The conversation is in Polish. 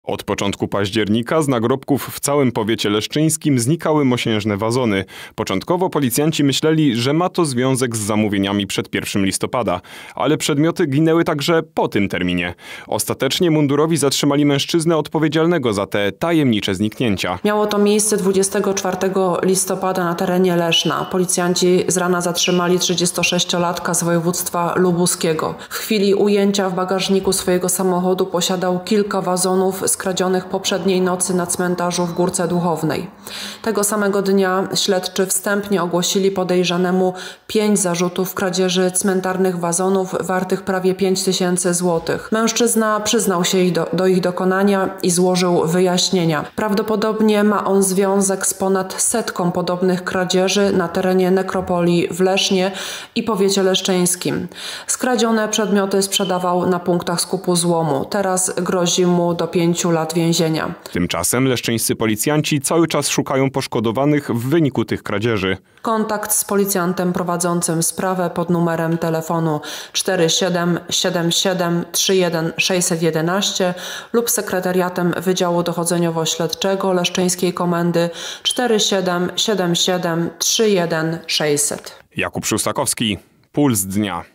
Od początku października z nagrobków w całym powiecie leszczyńskim znikały mosiężne wazony. Początkowo policjanci myśleli, że ma to związek z zamówieniami przed 1 listopada, ale przedmioty ginęły także po tym terminie. Ostatecznie mundurowi zatrzymali mężczyznę odpowiedzialnego za te tajemnicze zniknięcia. Miało to miejsce 24 listopada na terenie Leszna. Policjanci z rana zatrzymali 36-latka z województwa lubuskiego. W chwili ujęcia w bagażniku swojego samochodu posiadał kilka wazonów skradzionych poprzedniej nocy na cmentarzu w Górce Duchownej. Tego samego dnia śledczy wstępnie ogłosili podejrzanemu 5 zarzutów kradzieży cmentarnych wazonów wartych prawie 5000 zł. Mężczyzna przyznał się do ich dokonania i złożył wyjaśnienia. Prawdopodobnie ma on związek z ponad 100 podobnych kradzieży na terenie nekropolii w Lesznie i powiecie leszczyńskim. Skradzione przedmioty sprzedawał na punktach skupu złomu. Teraz grozi mu do 5 lat więzienia. Tymczasem leszczyńscy policjanci cały czas szukają poszkodowanych w wyniku tych kradzieży. Kontakt z policjantem prowadzącym sprawę pod numerem telefonu 4777 31 611 lub sekretariatem Wydziału Dochodzeniowo-Śledczego Leszczyńskiej Komendy 4777 31 600. Jakub Szóstakowski, Puls Dnia.